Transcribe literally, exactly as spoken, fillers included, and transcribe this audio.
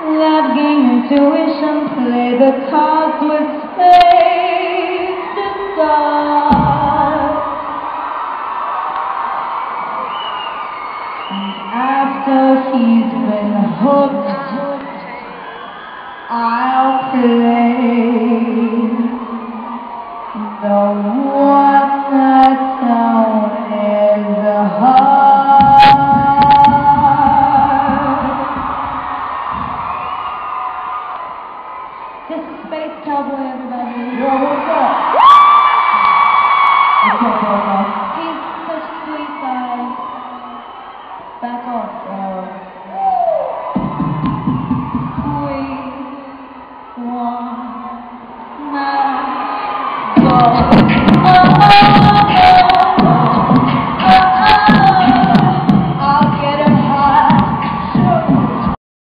Love game, intuition, play the cards with spades to start. And after he's been hooked